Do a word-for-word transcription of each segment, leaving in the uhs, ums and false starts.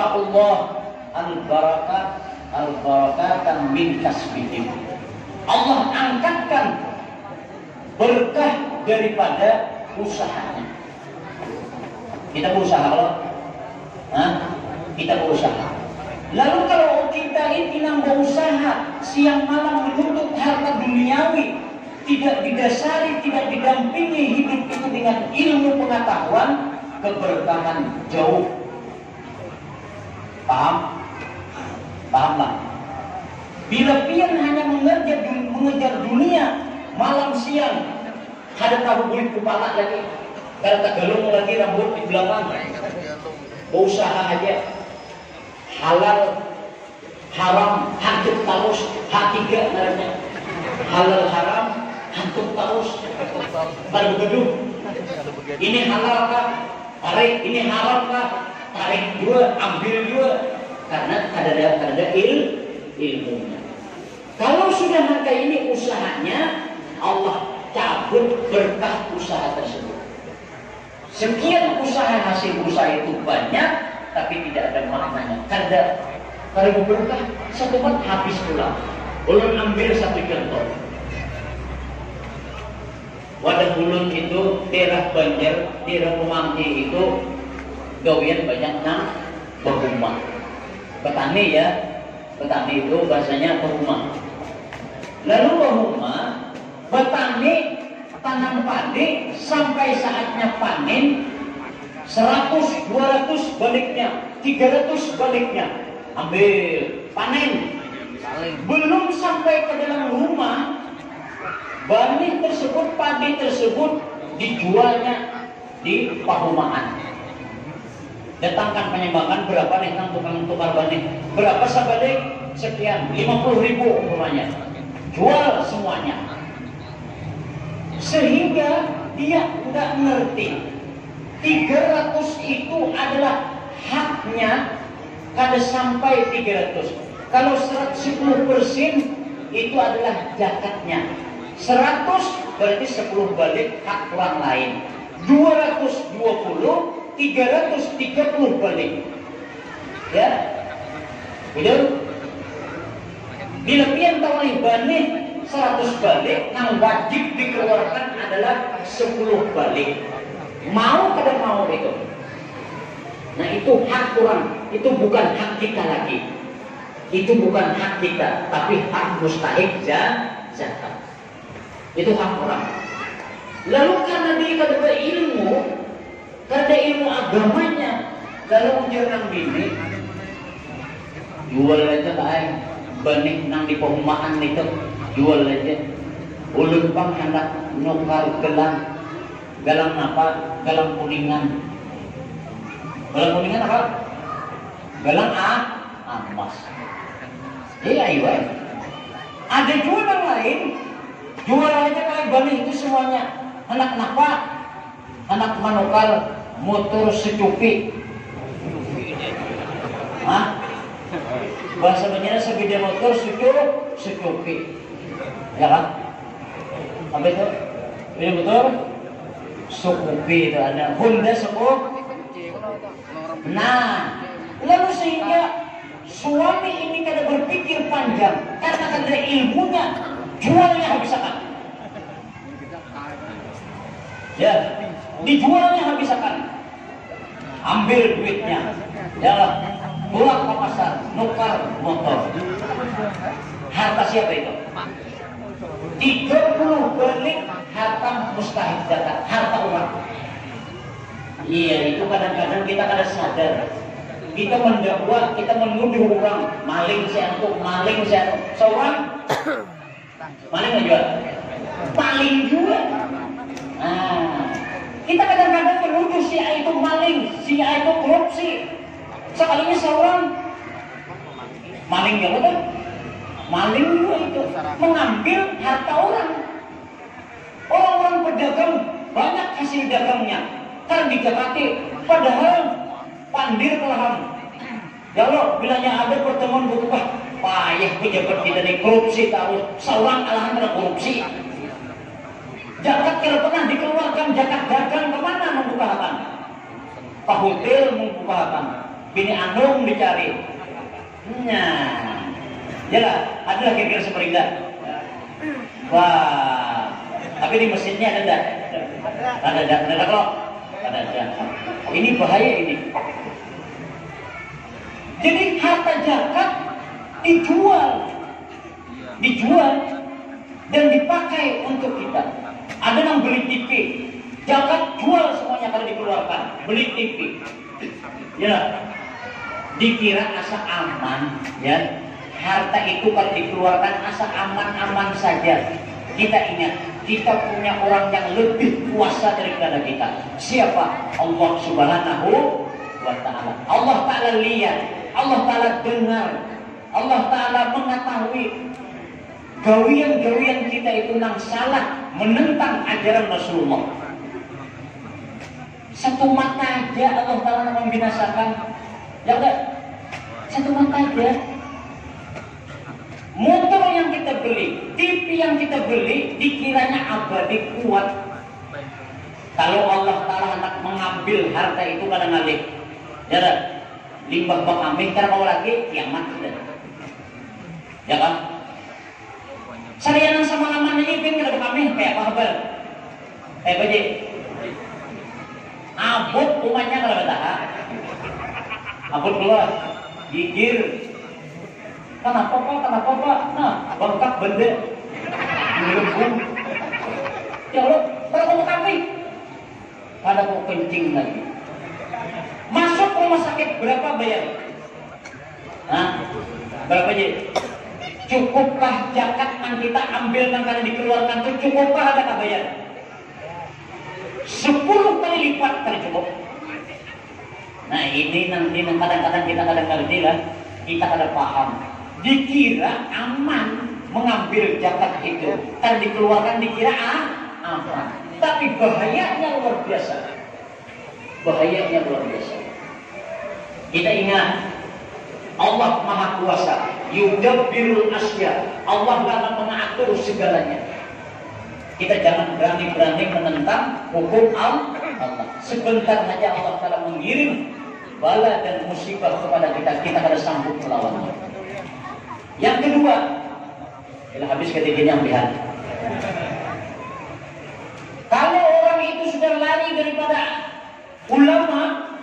rafa'ullah al-barakat al-barakatan min kasbihim. Allah angkatkan berkah daripada usahanya. Kita berusaha kalau Hah? kita berusaha. Lalu kalau kita ini nambah usaha siang malam menuntut harta duniawi, tidak didasari, tidak didampingi hidup itu dengan ilmu pengetahuan, keberkahan jauh. Paham? Pahamlah. Bila pian hanya mengejar, mengejar dunia malam siang, ada tahu kulit kepala lagi, kalau tak galung lagi rambut di belakang, berusaha aja, halal haram hantuk terus, hakika namanya, halal haram hantuk terus, baru gedung. Ini halal kah? Tarik. Ini haram kah? Tarik dua, ambil dua, karena ada ada il ilmunya. Kalau sudah maka ini usahanya, Allah cabut berkah usaha tersebut. Sekian usaha, hasil usaha itu banyak, tapi tidak ada maknanya. Karena kalau berkah satu bat habis pulang. Ulun ambil satu contoh. Wadah ulun itu daerah Banjar, daerah Pemanggi itu gawian banyak nang berumah. Petani ya, petani itu bahasanya berumah. Lalu berumah, petani tanam padi sampai saatnya panen, seratus, dua ratus baliknya, tiga ratus baliknya, ambil panen. Belum sampai ke dalam rumah, benih tersebut, padi tersebut dijualnya di pahumaan. Datangkan penyembahan berapa nih nang tukang tukar benih, berapa sabalik, sekian, lima puluh ribu umpamanya, jual semuanya. Sehingga dia nggak ngerti tiga ratus itu adalah haknya kada sampai tiga ratus. Kalau sepuluh persen itu adalah zakatnya. seratus berarti sepuluh balik hak orang lain. dua ratus dua puluh, tiga ratus tiga puluh balik. Ya. Betul? Bila pian tawali banih seratus balik, yang wajib dikeluarkan adalah sepuluh balik. Mau kada mau itu. Nah itu hak orang, itu bukan hak kita lagi. Itu bukan hak kita, tapi hak mustahik zakat. Itu hak orang. Lalu karena dia kada berilmu, karena ilmu agamanya, lalu ujar nang bini, jual aja baik, benih nang di perumahan itu, jual aja. Ulun bang hendak nukar gelang, galang apa? Galang kuningan. Galang kuningan apa? Galang a, emas. Iya iya. Ada jual yang lain, jual aja kayak benih itu semuanya. Anak napa? Anak manukal motor secupi. Hah? Bahasa Banjar sepeda motor secup, secupi. Ya kan? Apa itu? Sepeda motor secupi itu ada Honda secup. Nah, lalu sehingga suami ini kada berpikir panjang karena kada ilmunya, jualnya habisakan. Ya, dijualnya habisakan. Ambil duitnya. Ya, pulang ke pasar, nukar motor. Harta siapa itu? tiga puluh balik harta mustahik zakat, harta orang. Iya, itu kadang-kadang kita kada sadar. Kita mendakwa, kita menuduh orang maling seantuk, maling seantuk. Seorang maling juga, paling juga. Nah, kita kadang-kadang menuduh si A itu maling, si A itu korupsi. Sekalinya seorang maling juga kan? Maling juga itu mengambil harta orang. Orang-orang pedagang banyak hasil dagangnya, kan didekati, padahal pandir kelaham. Kalau bilanya ada pertemuan berubah, payah pejabat kita nih korupsi tahu, seorang alahan ada korupsi. Zakat kalau pernah dikeluarkan, zakat dagang kemana membuka hatan? Pak hotel membuka hatan, bini anung dicari. Nah, jelas, adalah kira-kira seperti itu. Wah, tapi di mesinnya ada enggak? Ada, ada, ada, ada kok. Ada, ada. Ini bahaya ini. Jadi harta zakat dijual, dijual dan dipakai untuk kita. Ada yang beli T V, zakat jual semuanya kalau dikeluarkan, beli T V. Ya, dikira asa aman, ya. Harta itu kalau dikeluarkan asa aman-aman saja. Kita ingat, kita punya orang yang lebih kuasa daripada kita. Siapa? Allah Subhanahu wa Ta'ala. Allah Ta'ala lihat, Allah Ta'ala dengar, Allah Ta'ala mengetahui gawian-gawian kita itu yang salah, menentang ajaran Rasulullah. Satu mata aja Allah Ta'ala membinasakan. Ya enggak? Satu mata aja. Motor yang kita beli, T V yang kita beli, dikiranya abadi kuat. Kalau Allah Ta'ala hendak mengambil harta itu kadang-kadang, ya kan? Limbah bak kami, karena mau lagi kiamat sudah. Ya kan? Sarianan sama namanya ini kada kami kayak apa kabar? Kayak apa sih? Abut umatnya kada betah. Abut keluar, gigir. Kenapa pak? Kenapa pak? Nah, bengkak benda, melembung. Ya Allah, kalau kamu kami, pada mau kencing lagi. Masuk rumah sakit berapa bayar? Nah, berapa aja? Cukupkah zakat yang kita ambil yang kada dikeluarkan itu cukupkah ada tak bayar? Sepuluh kali lipat kali cukup. Nah ini nanti kadang-kadang kita kadang ngerti lah, kita kada paham. Dikira aman mengambil zakat itu, kan dikeluarkan dikira ah, aman. Tapi bahayanya luar biasa. Bahayanya luar biasa. Kita ingat, Allah Maha Kuasa, yudabbirul asya. Allah akan mengatur segalanya. Kita jangan berani-berani menentang hukum Allah. Sebentar saja Allah telah mengirim bala dan musibah kepada kita, kita harus sanggup melawannya. Yang kedua, kita habis ketiganya lihat. Kalau orang itu sudah lari daripada ulama,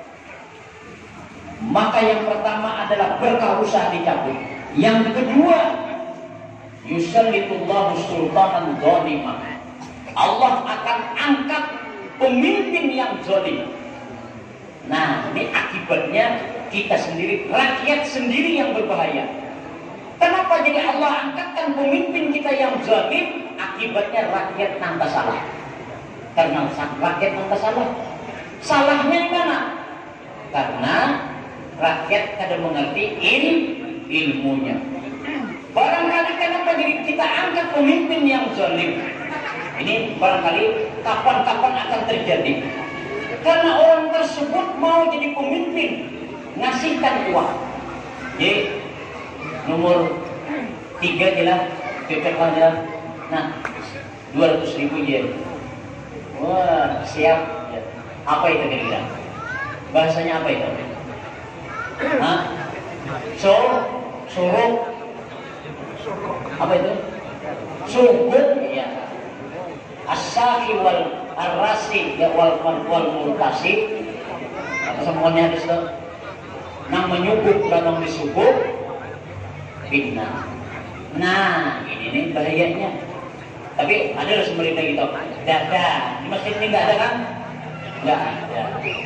maka yang pertama adalah berkah usaha dicabut. Yang kedua, yusallitullahu sultanan zalimah. Allah akan angkat pemimpin yang zalim. Nah, ini akibatnya kita sendiri, rakyat sendiri yang berbahaya. Kenapa jadi Allah angkatkan pemimpin kita yang zalim? Akibatnya rakyat nanta salah. Karena rakyat nanta salah. Salahnya di mana? Karena rakyat kada mengerti il, ilmunya. Barangkali kenapa jadi kita angkat pemimpin yang zalim? Ini barangkali kapan-kapan akan terjadi. Karena orang tersebut mau jadi pemimpin, ngasihkan uang. Jadi nomor tiga jelas, cocok aja. Nah, dua ratus ribu yen. Wah, siap. Apa itu kira-kira? Bahasanya apa itu? Hah? So, suruh. Apa itu? Sugut, ya. As-sahi wal arasi ya wal wal murtasi. Apa semuanya hadis itu? Nang menyugup dan nang disugup. Fitnah. Nah, ini nih bahayanya. Tapi ada sumbernya gitu. Tidak ada. Di masjid ini nggak ada kan? Nggak ada.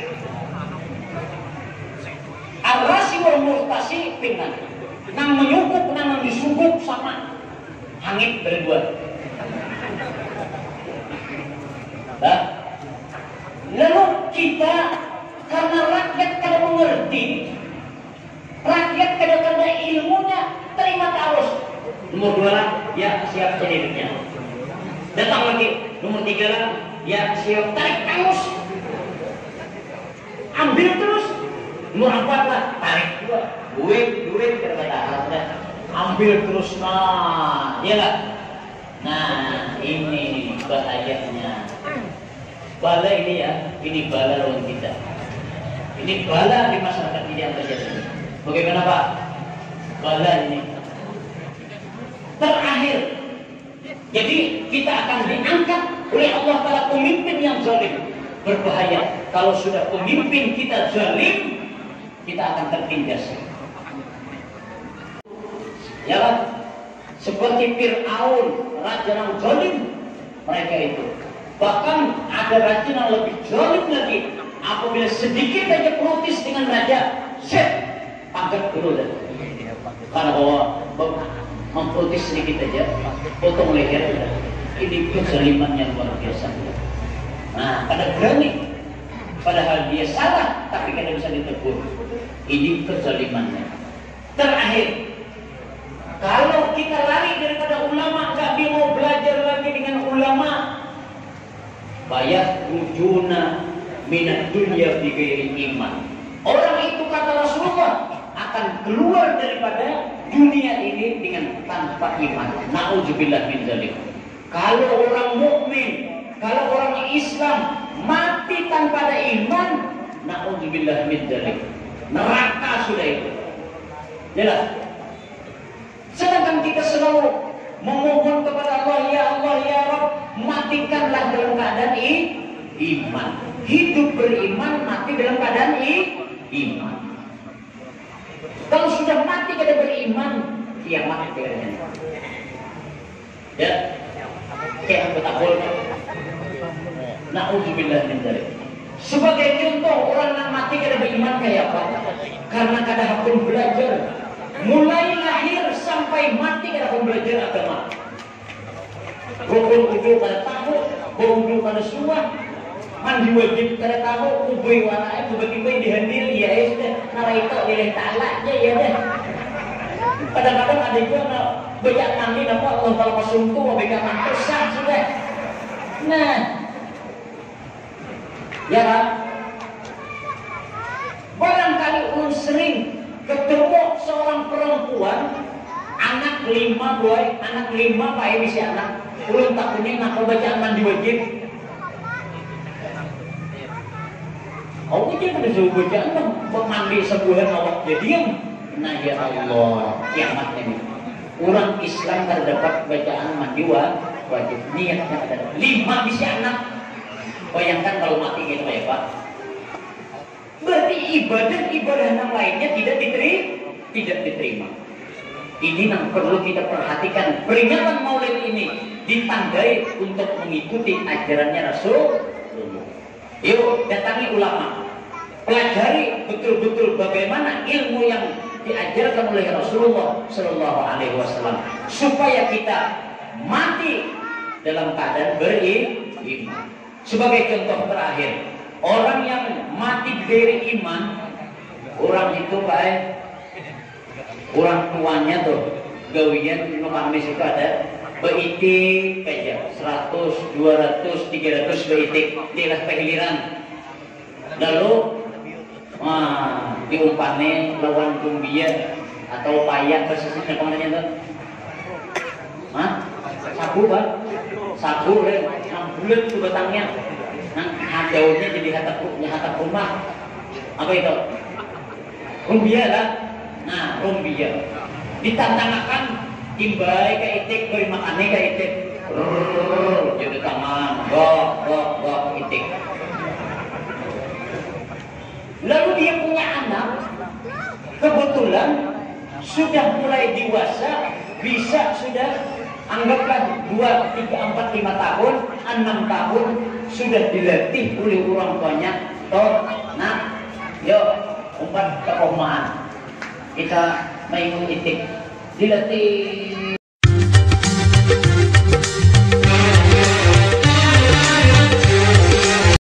Arasi wal murtasi fitnah. Nang menyugup, nang disugup sama hangit berdua. Nah, lalu kita karena rakyat kada mengerti, rakyat kada kada ilmunya, terima terus. Nomor dua lah, ya siap sedikitnya. Datang lagi, nomor tiga lah, ya siap tarik terus. Ambil terus. Nomor empat lah, tarik dua. Duit, duit kada kada. Ambil terus, nah, ya lah. Nah, ini bahayanya. Bala ini ya, ini bala lawan kita. Ini bala di masyarakat yang terjadi. Bagaimana Pak? Bala ini. Terakhir, jadi kita akan diangkat oleh Allah Ta'ala pemimpin yang zalim. Berbahaya. Kalau sudah pemimpin kita zalim, kita akan tertindas. Ya kan? Seperti Fir'aun, raja yang zalim, mereka itu. Bahkan ada raja yang lebih zalim lagi. Apabila sedikit saja protes dengan raja, set, pangkat dulu dah. Karena bahwa memprotes sedikit saja, potong leher dah. Ini kezaliman yang luar biasa. Nah, pada berani, padahal dia salah, tapi kada bisa ditegur. Ini kezalimannya. Terakhir, kalau kita lari daripada ulama, nggak mau belajar lagi dengan ulama, bayar rujuna minat dunia bighairi iman. Orang itu kata Rasulullah akan keluar daripada dunia ini dengan tanpa iman. Nauzubillah min dzalik. Kalau orang mukmin, kalau orang Islam mati tanpa ada iman, nauzubillah min dzalik. Neraka sudah itu. Jelas. Sedangkan kita selalu memohon kepada Allah, ya Allah, ya Rabb, matikanlah dalam keadaan i, iman. Hidup beriman, mati dalam keadaan i, iman. Kalau sudah mati kada beriman, kiamat kayaknya. Ya, kayak apa tak boleh. Nauzubillah min dzalik. Sebagai contoh orang yang mati kada beriman kayak apa? Karena kada hakun belajar. Mulai lahir sampai mati kada hakun belajar agama. Rukun wudu kada tahu, wudu kada suah, mandi wajib kada tahu, ubay walae tiba-tiba dihandil ya es deh, naraito lillahi ta'ala aja ya deh. Kadang-kadang ada juga banyak mandi apa Allah kalau pasungtu memberikan mantesan sudah. Nah, ya kan? Barangkali ulun sering ketemu seorang perempuan, anak lima boy, anak lima pak ini si anak, ulun takutnya nak bacaan mandi wajib. Oh dia pada suruh bacaan bang, mandi sebulan awak dia diam. Nah ya Allah, kiamatnya nih. Orang Islam terdapat bacaan mandi wajib, niatnya ada lima bisa anak. Bayangkan kalau mati gitu ya Pak. Berarti ibadah-ibadah yang lainnya tidak diterima, tidak diterima. Ini yang perlu kita perhatikan. Peringatan Maulid ini ditandai untuk mengikuti ajarannya Rasul. Yuk datangi ulama, pelajari betul-betul bagaimana ilmu yang diajarkan oleh Rasulullah Shallallahu Alaihi Wasallam supaya kita mati dalam keadaan beriman. Sebagai contoh terakhir, orang yang mati dari iman, orang itu baik, orang tuanya tuh gawian di Kamis itu ada beitik aja seratus, dua ratus, tiga ratus beitik dilah pengiliran. Lalu wah, diumpane lawan kumbia atau payak persisnya namanya tuh. Hah? Sabu kan? Sabu deh, yang bulat tuh batangnya. Nah, daunnya jadi hatap, hatap rumah. Apa itu? Rumbia lah. Nah, rumbia. Ditantangkan timbai ke itik, beri makannya ke itik. Jadi tangan, gok, gok, gok, itik. Lalu dia punya anak, kebetulan sudah mulai dewasa, bisa sudah anggaplah dua, tiga, empat, lima tahun, enam tahun sudah dilatih oleh orang tuanya. Toh, nah, yuk umpat ke omaan kita main itik, dilatih